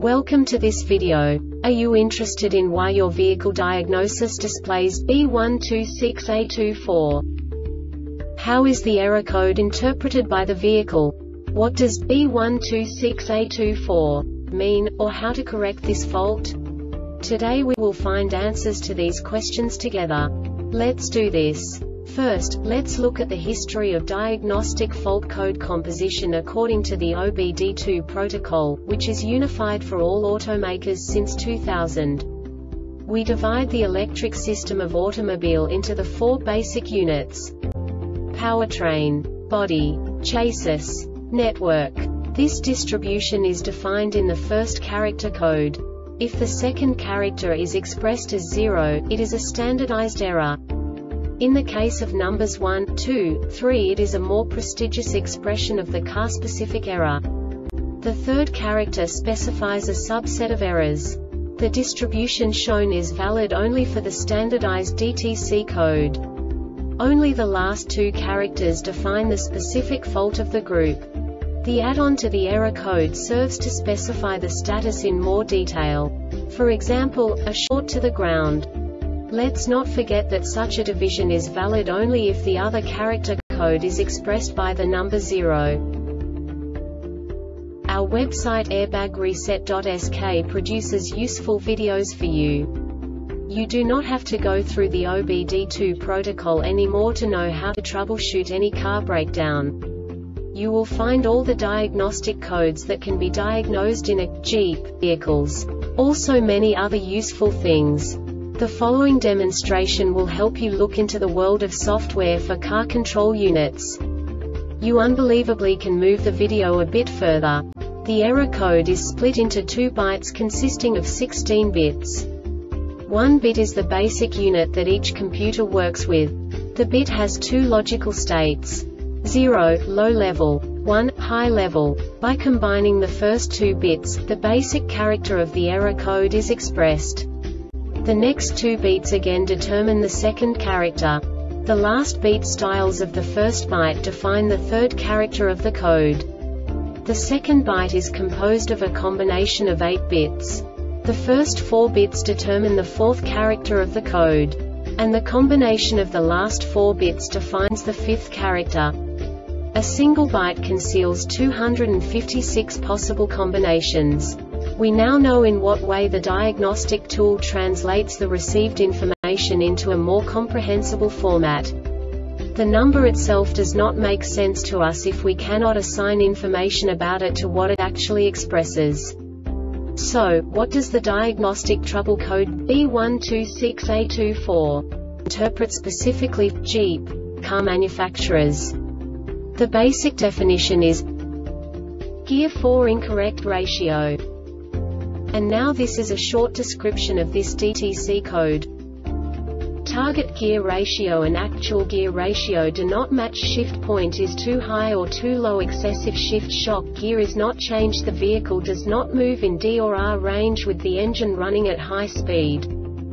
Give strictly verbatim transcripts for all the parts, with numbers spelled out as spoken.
Welcome to this video. Are you interested in why your vehicle diagnosis displays B one two six A two four? How is the error code interpreted by the vehicle? What does B one two six A two four mean, or how to correct this fault? Today we will find answers to these questions together. Let's do this. First, let's look at the history of diagnostic fault code composition according to the O B D two protocol, which is unified for all automakers since two thousand. We divide the electric system of automobile into the four basic units: powertrain, body, chassis, network. This distribution is defined in the first character code. If the second character is expressed as zero, it is a standardized error. In the case of numbers one, two, three, it is a more prestigious expression of the car-specific error. The third character specifies a subset of errors. The distribution shown is valid only for the standardized D T C code. Only the last two characters define the specific fault of the group. The add-on to the error code serves to specify the status in more detail. For example, a short to the ground. Let's not forget that such a division is valid only if the other character code is expressed by the number zero. Our website airbag reset dot S K produces useful videos for you. You do not have to go through the O B D two protocol anymore to know how to troubleshoot any car breakdown. You will find all the diagnostic codes that can be diagnosed in a Jeep vehicles. Also many other useful things. The following demonstration will help you look into the world of software for car control units. You unbelievably can move the video a bit further. The error code is split into two bytes consisting of sixteen bits. One bit is the basic unit that each computer works with. The bit has two logical states: zero, low level, one, high level. By combining the first two bits, the basic character of the error code is expressed. The next two beats again determine the second character. The last beat styles of the first byte define the third character of the code. The second byte is composed of a combination of eight bits. The first four bits determine the fourth character of the code. And the combination of the last four bits defines the fifth character. A single byte conceals two hundred fifty-six possible combinations. We now know in what way the diagnostic tool translates the received information into a more comprehensible format. The number itself does not make sense to us if we cannot assign information about it to what it actually expresses. So, what does the diagnostic trouble code B one two six A two four interpret specifically for Jeep car manufacturers? The basic definition is gear four incorrect ratio. And now this is a short description of this D T C code. Target gear ratio and actual gear ratio do not match. Shift point is too high or too low. Excessive shift shock gear is not changed. The vehicle does not move in D or R range with the engine running at high speed.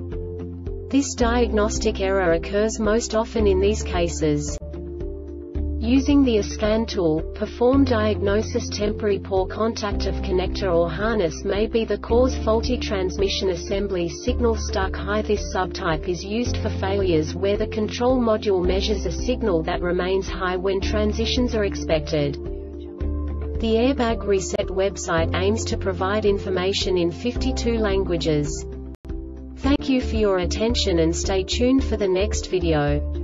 This diagnostic error occurs most often in these cases. Using the scan tool, perform diagnosis. Temporary poor contact of connector or harness may be the cause. Faulty transmission assembly. Signal stuck high. This subtype is used for failures where the control module measures a signal that remains high when transitions are expected. The Airbag Reset website aims to provide information in fifty-two languages. Thank you for your attention and stay tuned for the next video.